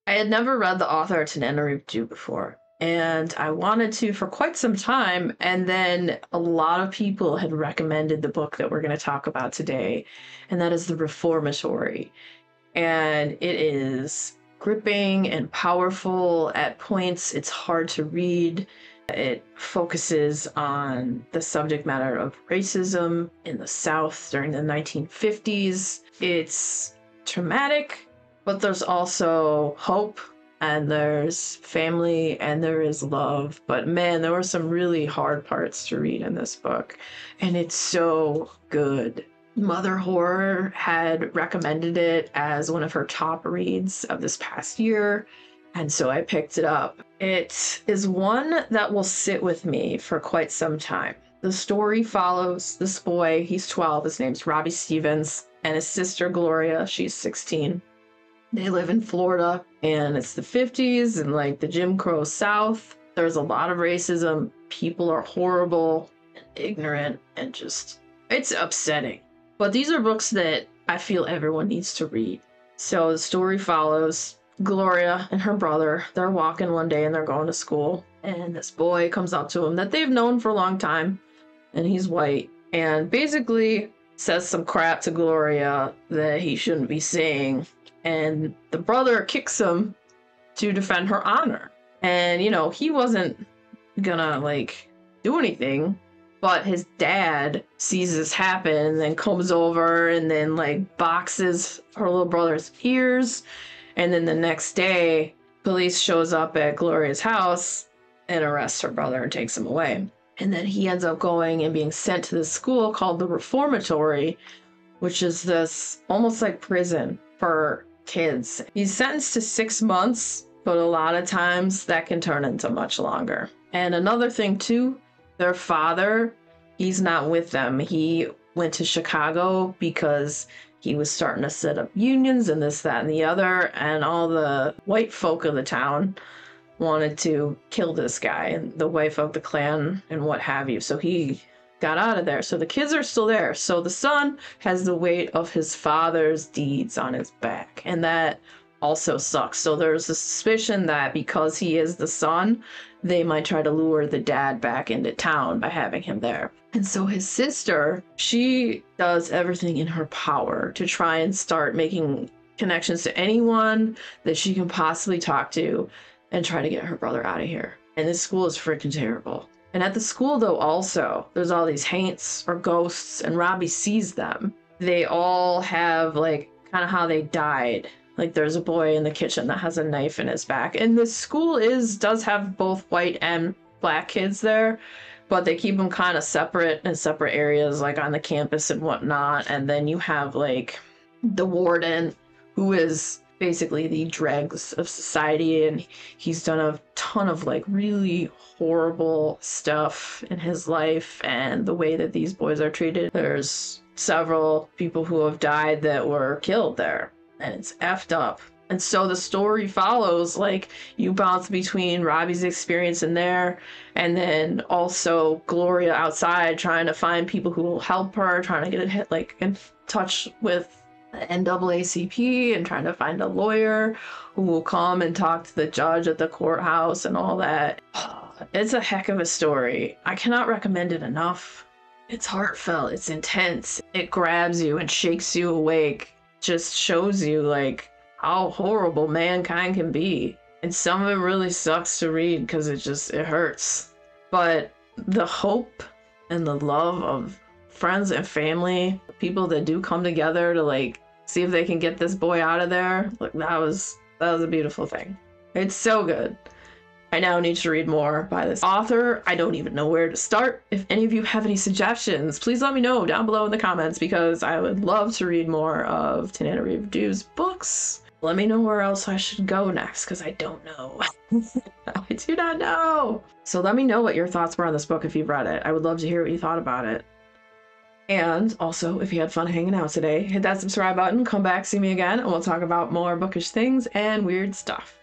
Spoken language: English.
I had never read the author Tananarive Due before, and I wanted to for quite some time, and then a lot of people had recommended the book that we're going to talk about today, and that is The Reformatory. And it is gripping and powerful at points. It's hard to read. It focuses on the subject matter of racism in the South during the 1950s. It's traumatic, but there's also hope, and there's family, and there is love. But man, there were some really hard parts to read in this book, and it's so good. Mother Horror had recommended it as one of her top reads of this past year, and so I picked it up. It is one that will sit with me for quite some time. The story follows this boy, he's 12, his name's Robbie Stevens, and his sister Gloria, she's 16. They live in Florida, and it's the 50s and like the Jim Crow South. There's a lot of racism. People are horrible and ignorant, and just, it's upsetting. But these are books that I feel everyone needs to read. So the story follows Gloria and her brother. They're walking one day and they're going to school, and this boy comes up to them that they've known for a long time, and he's white, and basically says some crap to Gloria that he shouldn't be saying, and the brother kicks him to defend her honor. And you know, he wasn't gonna like do anything, but his dad sees this happen and then comes over and then like boxes her little brother's ears. And then the next day, police shows up at Gloria's house and arrests her brother and takes him away. And then he ends up going and being sent to this school called the Reformatory, which is this almost like prison for kids. He's sentenced to 6 months, but a lot of times that can turn into much longer. And another thing too, their father, he's not with them. He went to Chicago because he was starting to set up unions and this, that, and the other, and all the white folk of the town wanted to kill this guy, and the white folk, the Klan, and what have you. So he got out of there. So the kids are still there. So the son has the weight of his father's deeds on his back, and that also sucks. So there's a suspicion that because he is the son, they might try to lure the dad back into town by having him there. And so his sister, she does everything in her power to try and start making connections to anyone that she can possibly talk to and try to get her brother out of here. And this school is freaking terrible. And at the school though, also, there's all these haints or ghosts, and Robbie sees them. They all have like kind of how they died. Like there's a boy in the kitchen that has a knife in his back. And the school does have both white and black kids there, but they keep them kind of separate in separate areas, like on the campus and whatnot. And then you have like the warden, who is basically the dregs of society, and he's done a ton of like really horrible stuff in his life and the way that these boys are treated. There's several people who have died that were killed there, and it's effed up. And so the story follows, like, you bounce between Robbie's experience in there and then also Gloria outside trying to find people who will help her, trying to get like in touch with the NAACP and trying to find a lawyer who will come and talk to the judge at the courthouse and all that. It's a heck of a story. I cannot recommend it enough. It's heartfelt, it's intense, it grabs you and shakes you awake, just shows you like how horrible mankind can be. And some of it really sucks to read because it hurts. But the hope and the love of friends and family, people that do come together to like see if they can get this boy out of there, like that was a beautiful thing. It's so good. I now need to read more by this author. I don't even know where to start. If any of you have any suggestions, please let me know down below in the comments, because I would love to read more of Tananarive Due's books. Let me know where else I should go next, because I don't know. I do not know. So let me know what your thoughts were on this book if you've read it. I would love to hear what you thought about it. And also, if you had fun hanging out today, hit that subscribe button, come back, see me again, and we'll talk about more bookish things and weird stuff.